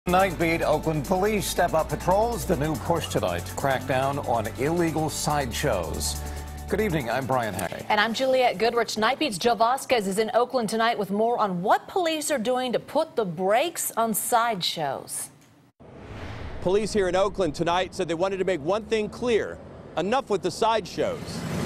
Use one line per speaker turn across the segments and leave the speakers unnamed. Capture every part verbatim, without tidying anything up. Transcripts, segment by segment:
Night beat, Oakland police step up patrols. The new push tonight to crack down on illegal sideshows. Good evening, I'm Brian Hackney.
And I'm Juliette Goodrich. Night Beat's Joe Vasquez is in Oakland tonight with more on what police are doing to put the brakes on sideshows.
Police here in Oakland tonight said they wanted to make one thing clear: enough with the sideshows.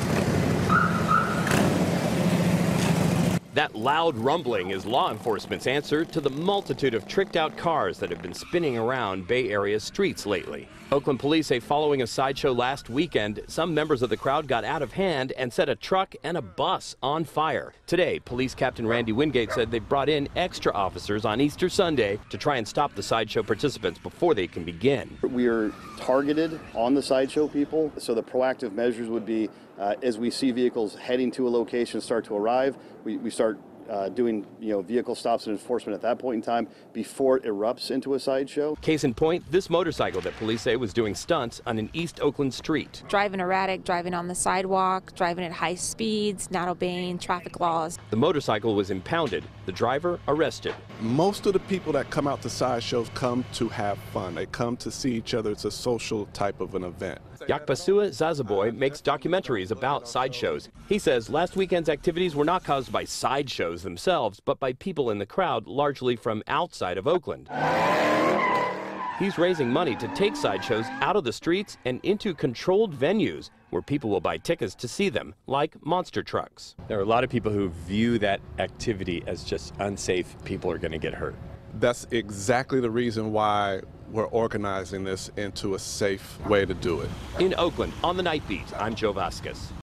That loud rumbling is law enforcement's answer to the multitude of tricked-out cars that have been spinning around Bay Area streets lately. Oakland police say following a sideshow last weekend, some members of the crowd got out of hand and set a truck and a bus on fire. Today, Police Captain Randy Wingate said they brought in extra officers on Easter Sunday to try and stop the sideshow participants before they can begin.
We are targeted on the sideshow people, so the proactive measures would be uh, as we see vehicles heading to a location start to arrive, we, we start Uh, doing, you know, vehicle stops and enforcement at that point in time before it erupts into a sideshow.
Case in point, this motorcycle that police say was doing stunts on an East Oakland street.
Driving erratic, driving on the sidewalk, driving at high speeds, not obeying traffic laws.
The motorcycle was impounded, the driver arrested.
Most of the people that come out to sideshows come to have fun. They come to see each other. It's a social type of an event.
Yakbasua Zazaboy makes documentaries about sideshows. He says last weekend's activities were not caused by sideshows themselves, but by people in the crowd, largely from outside of Oakland. He's raising money to take sideshows out of the streets and into controlled venues where people will buy tickets to see them, like monster trucks.
There are a lot of people who view that activity as just unsafe. People are going to get hurt.
That's exactly the reason why we're organizing this into a safe way to do it.
In Oakland, on the Night Beat, I'm Joe Vasquez.